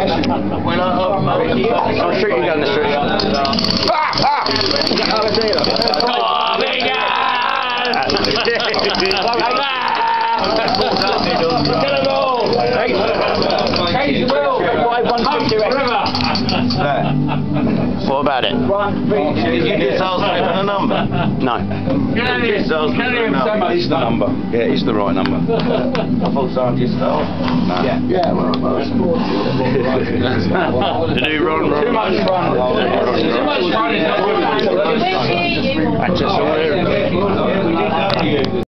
I'll shoot you down the street. What about it? Did you get salesman a number? No. It's the number. Yeah, it's the right number. I thought someone just no. Yeah, well. To do run. Too much fun. Too much fun is not good. That's just all there.